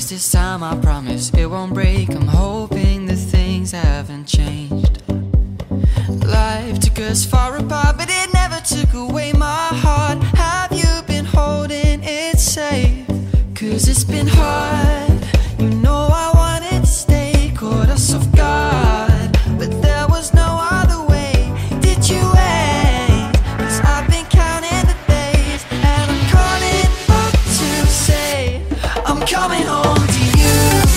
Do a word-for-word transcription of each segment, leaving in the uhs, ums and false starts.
trust this time, I promise it won't break. I'm hoping that things haven't changed. Life took us far apart, but it never took away my heart. Have you been holding it safe? Cause it's been hard. You know I wanted to stay, caught us off guard, but there was no other way. Did you wait? Cause I've been counting the days, and I'm calling up to say I'm coming home to you.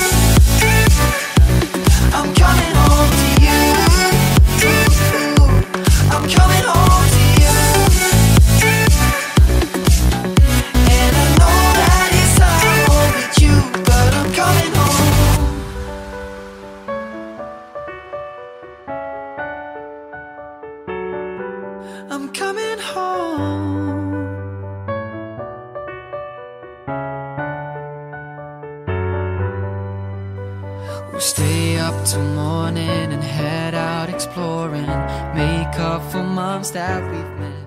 I'm coming home to you. I'm coming home to you. And I know that it's hard with you, but I'm coming home. I'm coming home. We'll stay up till morning and head out exploring, make up for months that we've missed.